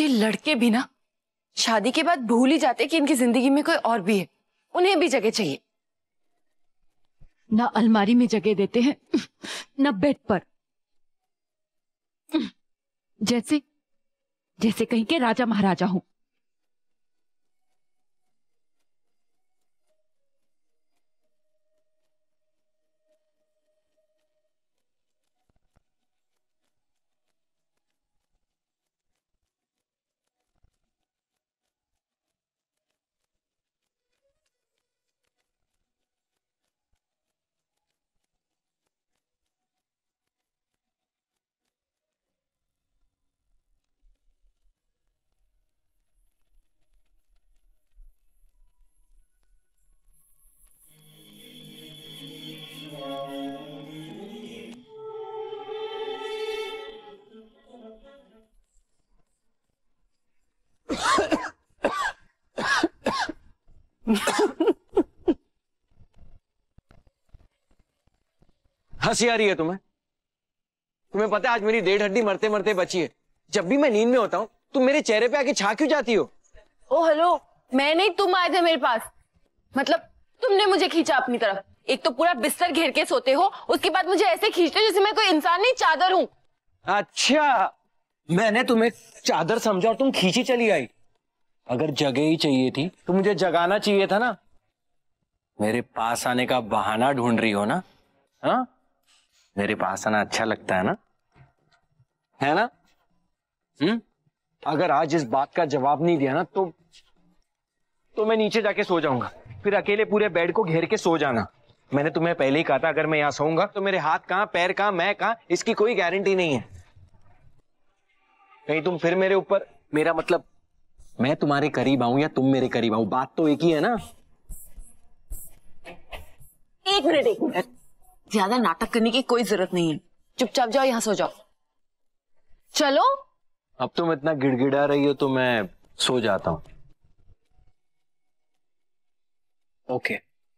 ये लड़के भी ना शादी के बाद भूल ही जाते कि इनकी जिंदगी में कोई और भी है, उन्हें भी जगह चाहिए। ना अलमारी में जगह देते हैं ना बेड पर, जैसे जैसे कहीं के राजा महाराजा हो। हंसी आ रही है तुम्हें? तुम्हें पता है आज मेरी डेढ़ हड्डी मरते मरते बची है। जब भी मैं नींद में होता हूँ तुम मेरे चेहरे पे आके छा क्यों जाती हो? ओ हेलो, मैं नहीं, तुम आए थे मेरे पास। मतलब तुमने मुझे खींचा अपनी तरफ। एक तो पूरा बिस्तर घेर के सोते हो, उसके बाद मुझे ऐसे खींचते हो जैसे मैं कोई इंसान नहीं, चादर हूँ। अच्छा, मैंने तुम्हें चादर समझा और तुम खींची चली आई। अगर जगह ही चाहिए थी तो मुझे जगाना चाहिए था ना। मेरे पास आने का बहाना ढूंढ रही हो ना? हाँ, मेरे पास आना अच्छा लगता है ना? है ना? अगर आज इस बात का जवाब नहीं दिया ना तो मैं नीचे जाके सो जाऊंगा। फिर अकेले पूरे बेड को घेर के सो जाना। मैंने तुम्हें पहले ही कहा था अगर मैं यहां सोऊंगा तो मेरे हाथ कहां, पैर कहां, मैं कहां, इसकी कोई गारंटी नहीं है। कहीं तुम फिर मेरे ऊपर, मेरा मतलब मैं तुम्हारे करीब आऊं या तुम मेरे करीब आऊं, बात तो एक ही है ना? एक मिनट, ज्यादा नाटक करने की कोई जरूरत नहीं है। चुपचाप जाओ, यहां सो जाओ। चलो। अब तुम इतना गिड़गिड़ा रही हो तो मैं सो जाता हूं। ओके।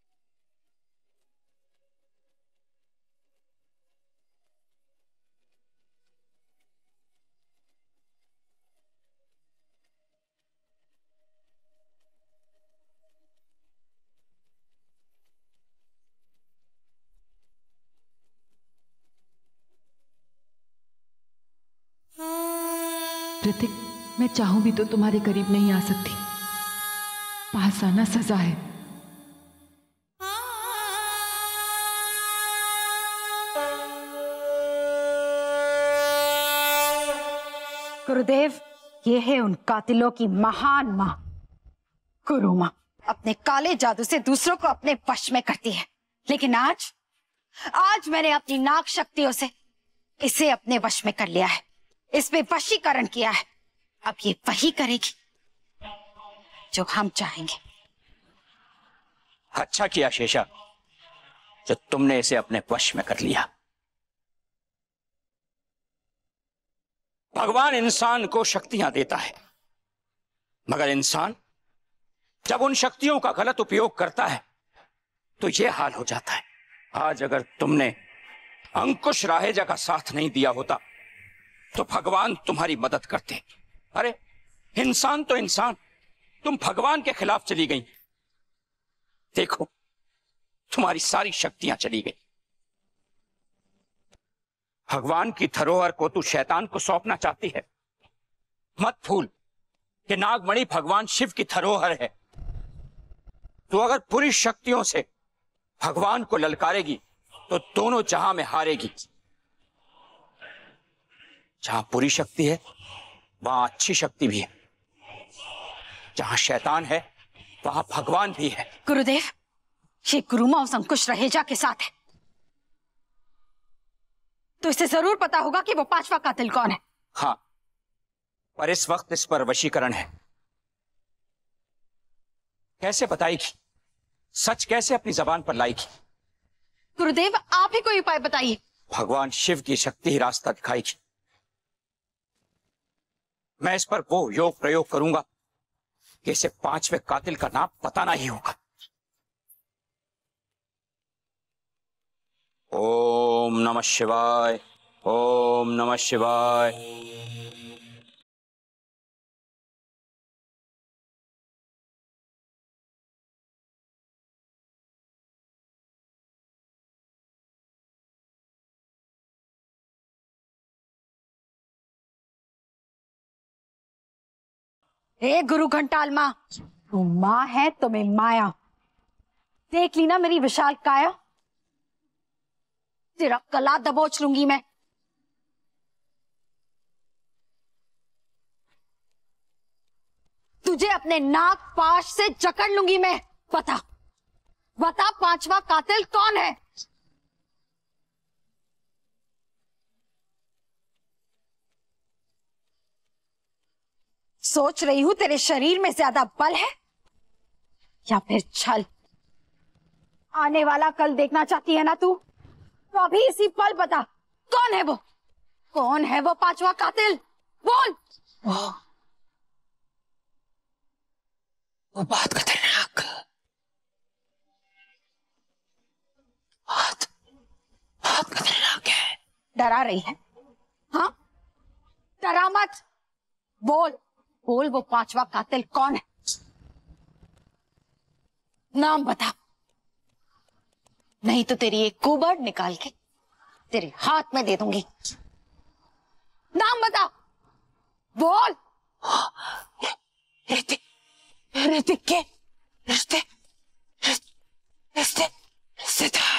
ऋतिक, मैं चाहूं भी तो तुम्हारे करीब नहीं आ सकती। पास आना सजा है। गुरुदेव, ये है उन कातिलों की महान मां, गुरु मां। अपने काले जादू से दूसरों को अपने वश में करती है, लेकिन आज मैंने अपनी नाग शक्तियों से इसे अपने वश में कर लिया है, इसमें वशीकरण किया है। अब ये वही करेगी जो हम चाहेंगे। अच्छा किया शेषा जो तुमने इसे अपने वश में कर लिया। भगवान इंसान को शक्तियां देता है, मगर इंसान जब उन शक्तियों का गलत उपयोग करता है तो यह हाल हो जाता है। आज अगर तुमने अंकुश राहेजा का साथ नहीं दिया होता तो भगवान तुम्हारी मदद करते। अरे इंसान तो इंसान, तुम भगवान के खिलाफ चली गई। देखो तुम्हारी सारी शक्तियां चली गई। भगवान की धरोहर को तू शैतान को सौंपना चाहती है। मत भूल कि नागमणि भगवान शिव की धरोहर है। तो अगर पूरी शक्तियों से भगवान को ललकारेगी तो दोनों जहां में हारेगी। जहां पूरी शक्ति है वहां अच्छी शक्ति भी है, जहां शैतान है वहां भगवान भी है। गुरुदेव, ये गुरुमा उस अंकुश रहेजा के साथ है, तो इसे जरूर पता होगा कि वो पांचवा कातिल कौन है। हाँ, पर इस वक्त इस पर वशीकरण है। कैसे बताएगी? सच कैसे अपनी जबान पर लाएगी? गुरुदेव, आप ही कोई उपाय बताइए। भगवान शिव की शक्ति ही रास्ता दिखाएगी। मैं इस पर वो योग प्रयोग करूंगा कि इसे पांचवें कातिल का नाम पता नहीं होगा। ओम नमः शिवाय, ओम नमः शिवाय। ए गुरु घंटाल माँ, तू माँ है तो मैं माया। देख ली ना मेरी विशाल काया, तेरा गला दबोच लूंगी मैं। तुझे अपने नाक पाश से जकड़ लूंगी मैं। बता बता, पांचवा कातिल कौन है? सोच रही हूं तेरे शरीर में ज्यादा बल है या फिर छल? आने वाला कल देखना चाहती है ना तू? तो अभी इसी पल बता, कौन है वो? कौन है वो पांचवा कातिल? बोल। वो बहुत खतरनाक, बहुत खतरनाक है। डरा रही है? हाँ, डरा मत। बोल बोल, वो पांचवा कातिल कौन है? नाम बता, नहीं तो तेरी एक कुबड़ निकाल के तेरे हाथ में दे दूंगी। नाम बता, बोल। ऋतिक, ऋतिक के रिश्ते, रिश्तेदार।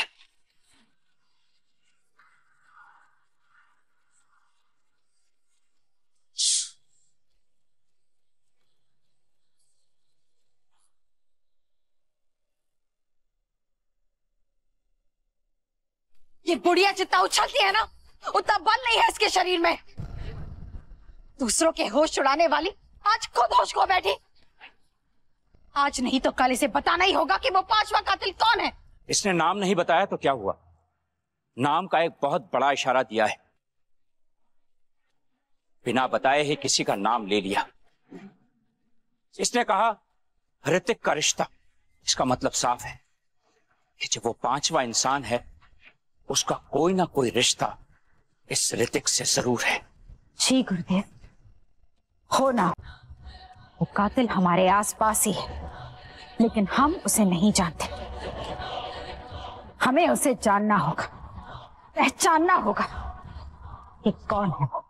ये बुढ़िया जितना उछलती है ना, उतना बल नहीं है इसके शरीर में। दूसरों के होश उड़ाने वाली आज खुद होश खो बैठी। आज नहीं तो कल इसे बताना ही होगा कि वो पांचवा कातिल कौन है। इसने नाम नहीं बताया तो क्या हुआ? नाम का एक बहुत बड़ा इशारा दिया है, बिना बताए ही किसी का नाम ले लिया। इसने कहा ऋतिक का रिश्ता। इसका मतलब साफ है कि जो वो पांचवा इंसान है उसका कोई ना कोई रिश्ता इस ऋतिक से जरूर है। जी गुरुदेव, हो ना, वो कातिल हमारे आसपास ही है, लेकिन हम उसे नहीं जानते। हमें उसे जानना होगा, पहचानना होगा कि कौन है वो।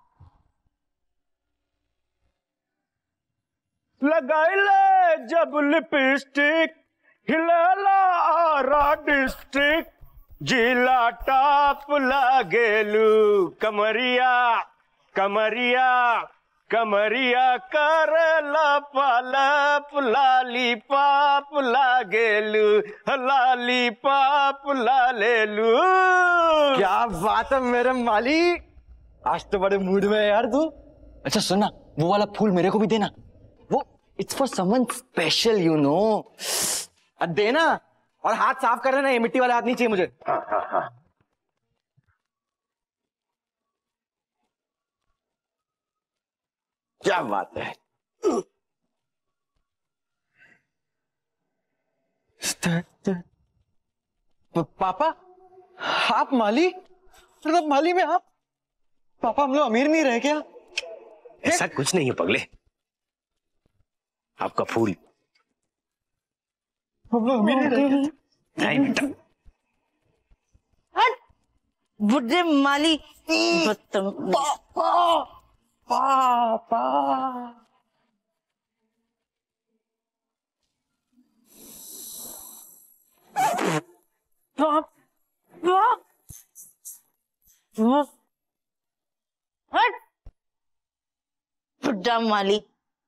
लगाइले जब लिपस्टिक, हिलाला आरा डिस्ट्रिक्ट, जिला टाप लागेलू, कमरिया कमरिया कमरिया करला पालप, लाली पाप लागेलू, लाली पाप लालेलू। क्या बात है मेरे माली, आज तो बड़े मूड में है यार तू। अच्छा सुनना, वो वाला फूल मेरे को भी देना। वो it's for someone special you know. देना, और हाथ साफ कर लेना, ये मिट्टी वाला हाथ नहीं चाहिए मुझे। हाँ हाँ हाँ। क्या बात है। पापा, आप माली? मतलब माली में आप? पापा हम लोग अमीर नहीं रहे क्या? ऐसा कुछ नहीं है पगले, आपका फूल। हम लोग अमीर नहीं रहे क्या? नहीं बेटा, बुढ़े माली। पापा बुढ़ा माली।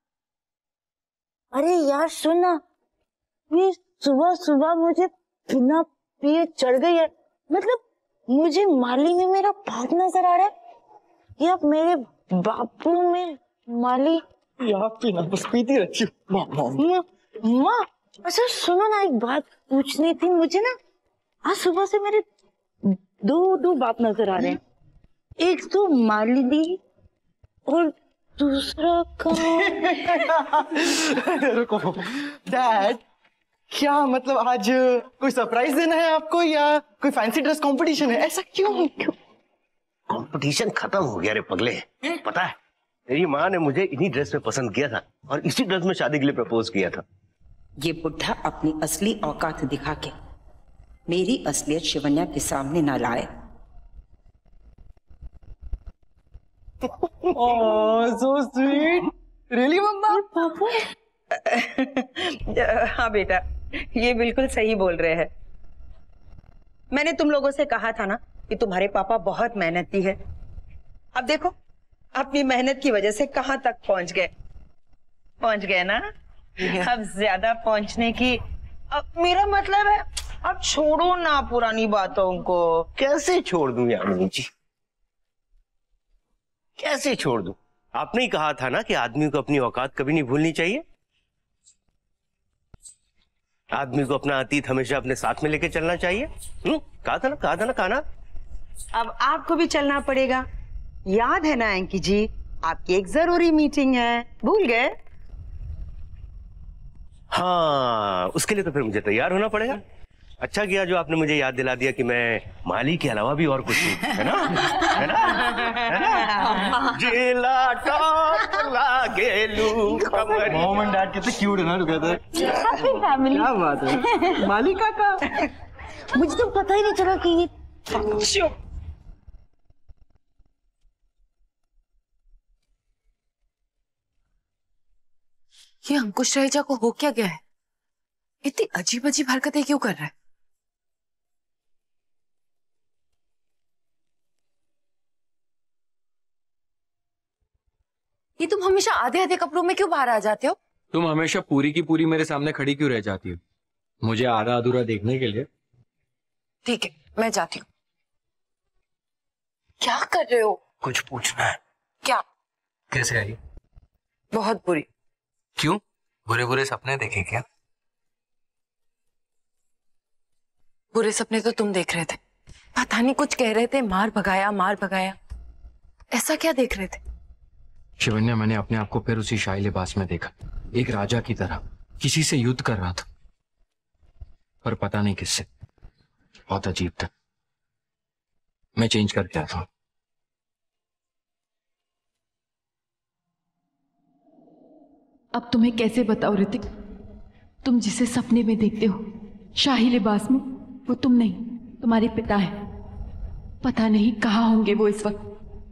अरे यार सुना, ये सुबह सुबह मुझे बिना पिए चढ़ गई है। मतलब मुझे माली में मेरा बाप नजर आ रहा है या मेरे बापू में माली। यहाँ पीना बस पीती रहती हूँ। माँ, अच्छा सुनो ना, एक बात पूछनी थी मुझे ना। आज सुबह से मेरे दो बाप नजर आ रहे हैं। एक तो मालिनी और दूसरा का रुको डैड, क्या मतलब आज कोई सरप्राइज देना है आपको या कोई फैंसी ड्रेस कंपटीशन है? ऐसा क्यों? कंपटीशन खत्म हो गया रे पगले। पता है, तेरी माँ ने मुझे इन्हीं ड्रेस में पसंद किया था और इसी ड्रेस में शादी के लिए प्रपोज किया था। ये बुढ़ा अपनी असली औकात दिखा के मेरी असलियत शिवन्या के सामने न लाए। So sweet. Really mama? हाँ बेटा, ये बिल्कुल सही बोल रहे हैं। मैंने तुम लोगों से कहा था ना कि तुम्हारे पापा बहुत मेहनती है। अब देखो अपनी मेहनत की वजह से कहाँ तक पहुंच गए ना। अब ज्यादा पहुंचने की, अब मेरा मतलब है अब छोड़ो ना पुरानी बातों को। कैसे छोड़ दूं यामिनी जी, कैसे छोड़ दूं? आपने ही कहा था ना कि आदमी को अपनी औकात कभी नहीं भूलनी चाहिए। आदमी को अपना अतीत हमेशा अपने साथ में लेके चलना चाहिए। कहा था ना। अब आपको भी चलना पड़ेगा। याद है ना एंकी जी, आपकी एक जरूरी मीटिंग है, भूल गए? हाँ, उसके लिए तो फिर मुझे तैयार होना पड़ेगा। अच्छा किया जो आपने मुझे याद दिला दिया कि मैं माली के अलावा भी और कुछ हूँ, है ना? है ना? है ना? जिला टॉप लागेलू कमर। मॉम एंड डैड कितने क्यूट है ना टुगेदर। क्या बात है माली काका। मुझे तो पता ही नहीं चला कि ये चुप। ये अंकुश रहेजा को हो क्या गया है? इतनी अजीब अजीब हरकतें क्यों कर रहा है? ये तुम हमेशा आधे आधे कपड़ों में क्यों बाहर आ जाते हो? तुम हमेशा पूरी की पूरी मेरे सामने खड़ी क्यों रह जाती हो? मुझे आधा अधूरा देखने के लिए। ठीक है, मैं जाती हूँ। क्या कर रहे हो? कुछ पूछना है। क्या? कैसे आई? बहुत बुरी। क्यों? बुरे बुरे सपने देखे क्या? बुरे सपने तो तुम देख रहे थे। पता नहीं कुछ कह रहे थे, मार भगाया। ऐसा क्या देख रहे थे? शिवन्या, मैंने अपने आप को फिर उसी शाही लिबास में देखा, एक राजा की तरह किसी से युद्ध कर रहा था, पर पता नहीं किससे। बहुत अजीब था। मैं चेंज करके आता हूं। अब तुम्हें कैसे बताओ ऋतिक, तुम जिसे सपने में देखते हो शाही लिबास में, वो तुम नहीं, तुम्हारे पिता है। पता नहीं कहाँ होंगे वो इस वक्त।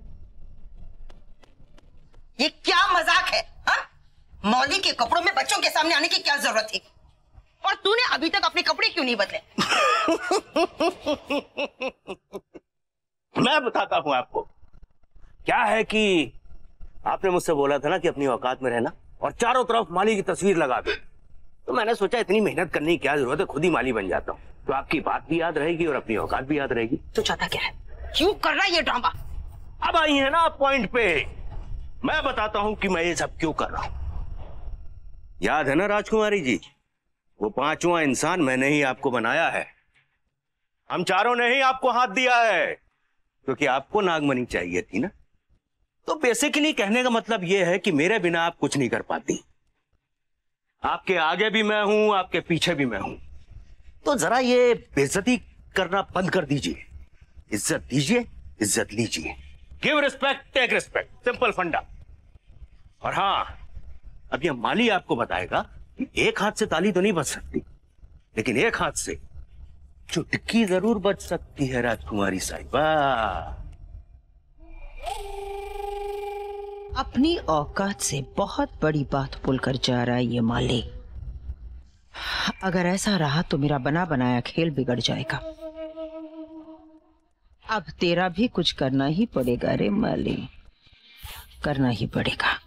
ये क्या मजाक है? हाँ? मौली के कपड़ों में बच्चों के सामने आने की क्या जरूरत थी? और तूने अभी तक अपने कपड़े क्यों नहीं बदले? मैं बताता हूं आपको। क्या है कि आपने मुझसे बोला था ना कि अपनी औकात में रहना और चारों तरफ माली की तस्वीर लगा दो, तो मैंने सोचा इतनी मेहनत करने की क्या जरूरत है, खुद ही माली बन जाता हूं, तो आपकी बात भी याद रहेगी और अपनी औकात भी याद रहेगी। तू चाहता क्या है? क्यों कर रहा है ये ड्रामा? अब आई है ना आप पॉइंट पे। मैं बताता हूं कि मैं ये सब क्यों कर रहा हूं। याद है ना राजकुमारी जी, वो पांचवा इंसान मैंने ही आपको बनाया है। हम चारों ने ही आपको हाथ दिया है, क्योंकि आपको नागमणि चाहिए थी ना। तो बेसिकली कहने का मतलब यह है कि मेरे बिना आप कुछ नहीं कर पाती। आपके आगे भी मैं हूं, आपके पीछे भी मैं हूं। तो जरा ये बेइज्जती करना बंद कर दीजिए। इज्जत दीजिए, इज्जत लीजिए। Give respect, take respect, simple फंडा। और हां, अब यह माली आपको बताएगा कि एक हाथ से ताली तो नहीं बज सकती, लेकिन एक हाथ से चुटकी जरूर बज सकती है राजकुमारी साहिबा। अपनी औकात से बहुत बड़ी बात बोलकर जा रहा है ये माली। अगर ऐसा रहा तो मेरा बना बनाया खेल बिगड़ जाएगा। अब तेरा भी कुछ करना ही पड़ेगा रे माली, करना ही पड़ेगा।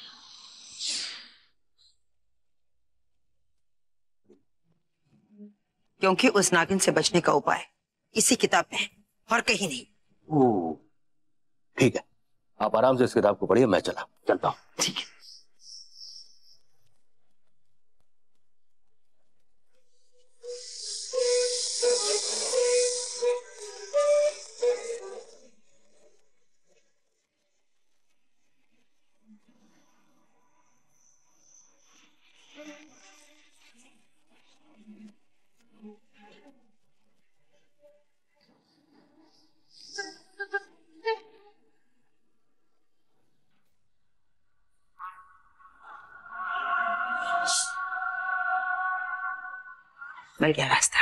क्योंकि उस नागिन से बचने का उपाय इसी किताब में है और कहीं नहीं। ठीक है, आप आराम से इस किताब को पढ़िए, मैं चलता हूं। ठीक है। मिल गया रास्ता।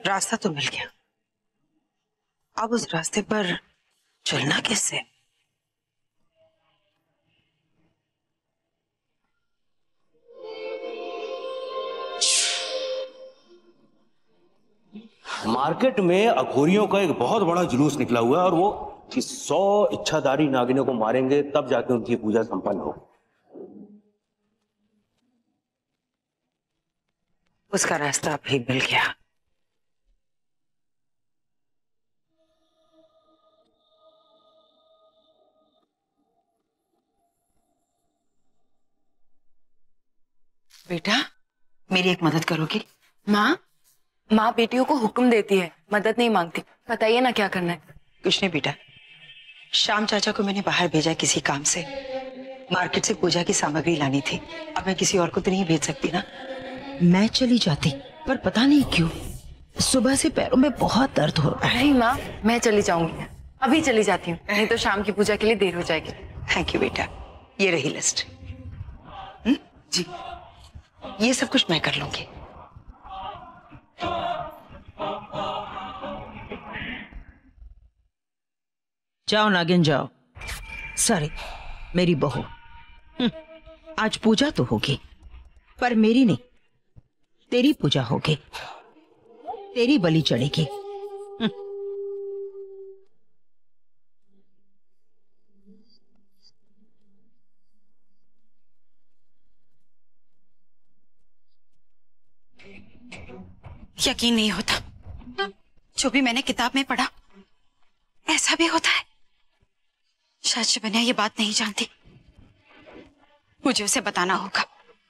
रास्ता तो मिल गया, अब उस रास्ते पर चलना कैसे? मार्केट में अघोरियों का एक बहुत बड़ा जुलूस निकला हुआ है और वो कि 100 इच्छाधारी नागिनों को मारेंगे तब जाके उनकी पूजा संपन्न हो। उसका रास्ता भी मिल गया। बेटा, मेरी एक मदद करोगी? माँ, माँ बेटियों को हुक्म देती है, मदद नहीं मांगती। बताइए ना क्या करना है। कुछ नहीं बेटा, श्याम चाचा को मैंने बाहर भेजा किसी काम से। मार्केट से पूजा की सामग्री लानी थी। अब मैं किसी और को तो नहीं भेज सकती ना। मैं चली जाती, पर पता नहीं क्यों सुबह से पैरों में बहुत दर्द हो रहा है। नहीं माँ, मैं चली जाऊंगी, अभी चली जाती हूँ, नहीं तो शाम की पूजा के लिए देर हो जाएगी। थैंक यू बेटा, ये रही लिस्ट। जी, ये सब कुछ मैं कर लूंगी। जाओ नागिन जाओ। सॉरी, मेरी बहू। आज पूजा तो होगी, पर मेरी नहीं, तेरी पूजा होगी, तेरी बलि चढ़ेगी। यकीन नहीं होता, जो भी मैंने किताब में पढ़ा ऐसा भी होता है। शायद शबन्या ये बात नहीं जानती, मुझे उसे बताना होगा।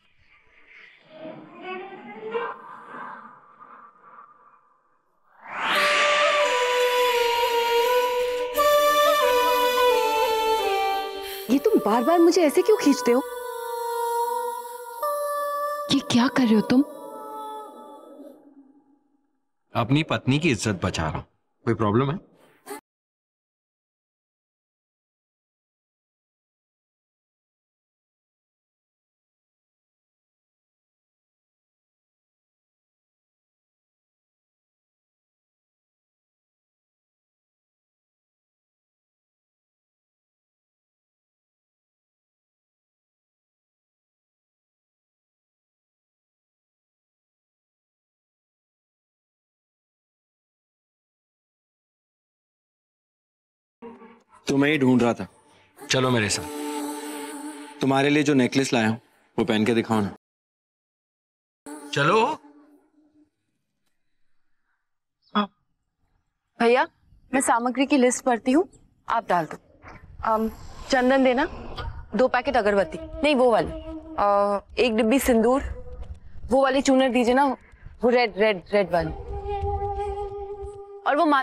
ये तुम बार बार मुझे ऐसे क्यों खींचते हो? ये क्या कर रहे हो तुम? अपनी पत्नी की इज्जत बचा रहा हूं। कोई प्रॉब्लम है? तो मैं ही ढूंढ रहा था। चलो मेरे साथ, तुम्हारे लिए जो नेकलेस लाया हूं वो पहन के दिखाओ ना। चलो। भैया, मैं सामग्री की लिस्ट पढ़ती हूँ, आप डाल दो। चंदन देना, 2 पैकेट अगरबत्ती, नहीं वो वाली, 1 डिब्बी सिंदूर, वो वाली चूनर दीजिए ना, वो रेड रेड रेड वाली, और वो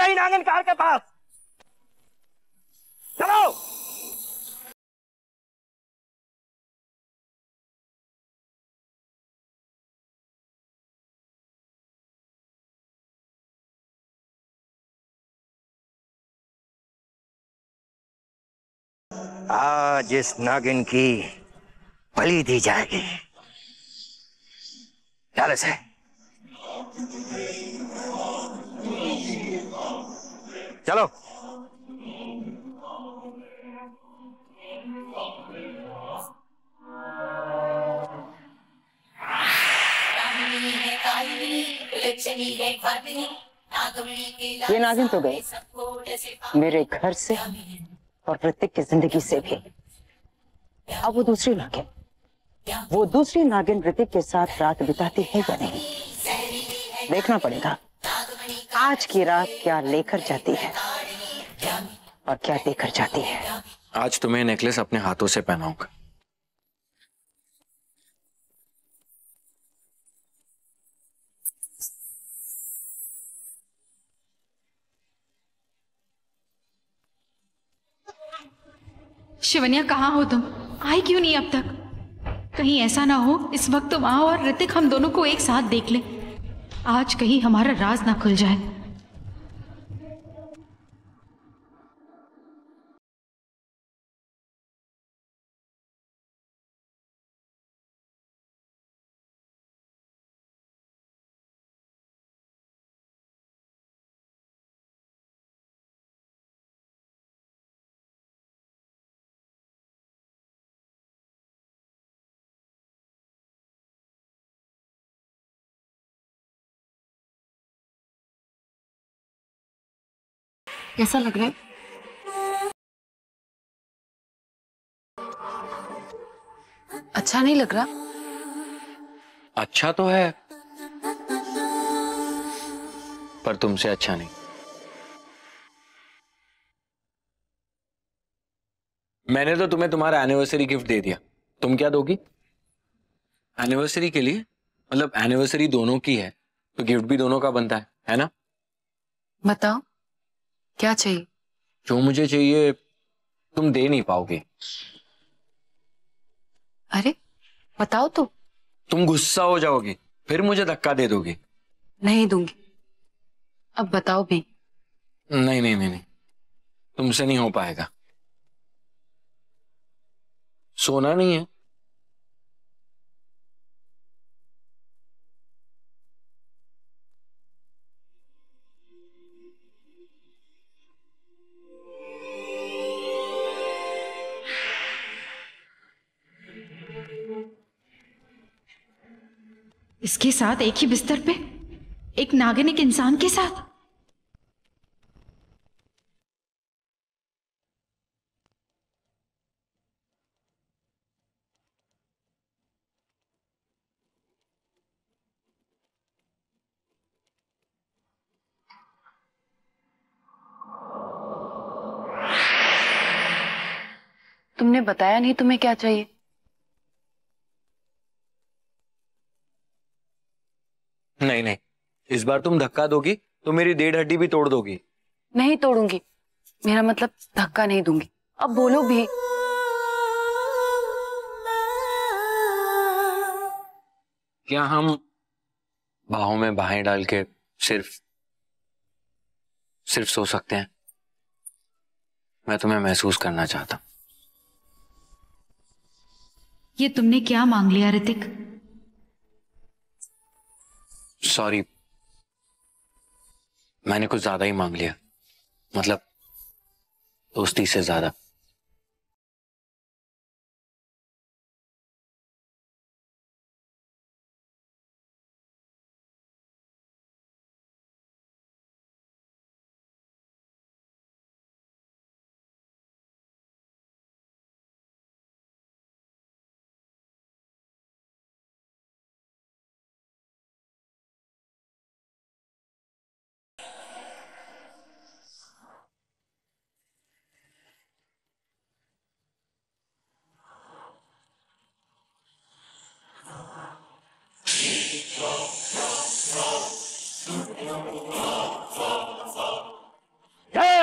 वही नागिन कार के पास। चलो। आज इस नागिन की बलि दी जाएगी। चल से। चलो। ये नागिन तो गई मेरे घर से और ऋतिक की जिंदगी से भी। अब वो दूसरी नागिन ऋतिक के साथ रात बिताती है या नहीं, देखना पड़ेगा। आज की रात क्या लेकर जाती है और क्या देकर जाती है। आज तुम्हें नेकलेस अपने हाथों से पहनाऊंगा। शिवन्या, कहाँ हो तुम? आई क्यों नहीं अब तक? कहीं ऐसा ना हो इस वक्त तुम आओ और ऋतिक हम दोनों को एक साथ देख ले। आज कहीं हमारा राज ना खुल जाए। कैसा लग रहा है? अच्छा नहीं लग रहा? अच्छा तो है, पर तुमसे अच्छा नहीं। मैंने तो तुम्हें तुम्हारा एनिवर्सरी गिफ्ट दे दिया, तुम क्या दोगी? एनिवर्सरी के लिए मतलब एनिवर्सरी दोनों की है तो गिफ्ट भी दोनों का बनता है ना? बताओ क्या चाहिए? जो मुझे चाहिए तुम दे नहीं पाओगे। अरे बताओ तो। तुम गुस्सा हो जाओगी, फिर मुझे धक्का दे दोगी। नहीं दूंगी, अब बताओ भी। नहीं नहीं नहीं नहीं, तुमसे नहीं हो पाएगा। सोना नहीं है। इसके साथ एक ही बिस्तर पे एक नागिन एक इंसान के साथ? तुमने बताया नहीं तुम्हें क्या चाहिए? नहीं नहीं, इस बार तुम धक्का दोगी तो मेरी 1.5 हड्डी भी तोड़ दोगी। नहीं तोड़ूंगी, मेरा मतलब धक्का नहीं दूंगी। अब बोलो भी। क्या हम बाहों में बाहें डाल के सिर्फ सो सकते हैं? मैं तुम्हें महसूस करना चाहता हूं। ये तुमने क्या मांग लिया ऋतिक? सॉरी, मैंने कुछ ज्यादा ही मांग लिया, मतलब दोस्ती से ज्यादा।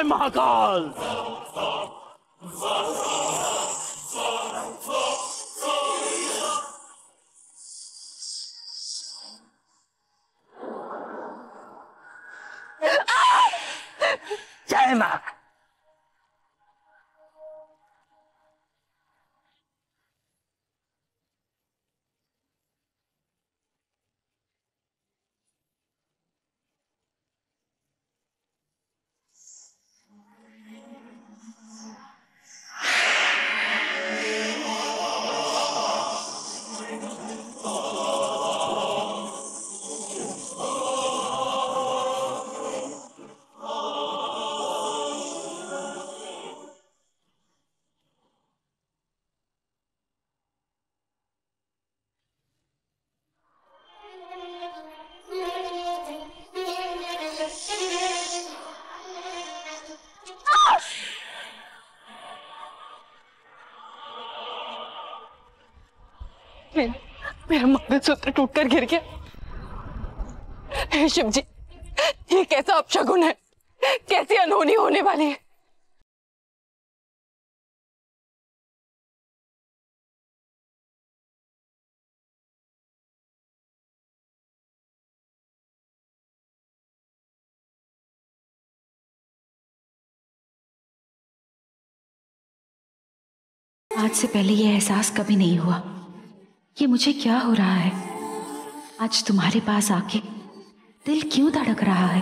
महाकाल। जय मां। मेरा मंगलसूत्र टूटकर गिर गया। हे शिव जी, ये कैसा अपशगुन है? कैसी अनहोनी होने वाली है? आज से पहले ये एहसास कभी नहीं हुआ कि मुझे क्या हो रहा है। आज तुम्हारे पास आके दिल क्यों धड़क रहा है?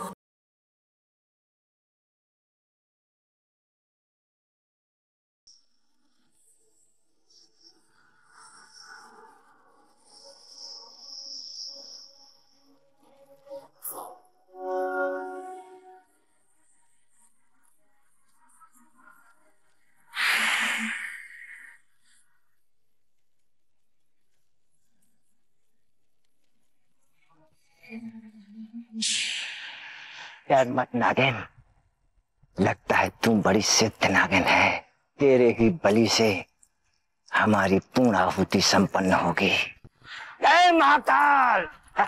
डर मत नागिन, लगता है तू बड़ी सिद्ध नागिन है। तेरे ही बलि से हमारी पूर्ण आहुति संपन्न होगी। जय महाकाल।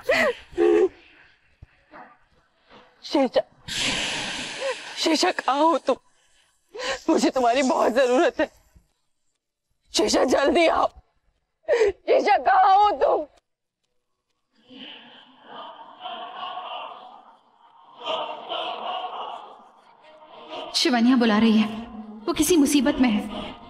शेषा, शेषा कहाँ हो तुम? मुझे तुम्हारी बहुत जरूरत है। शेषा जल्दी आओ। शेषा कहाँ हो तुम? शिवानिया बुला रही है, वो किसी मुसीबत में है।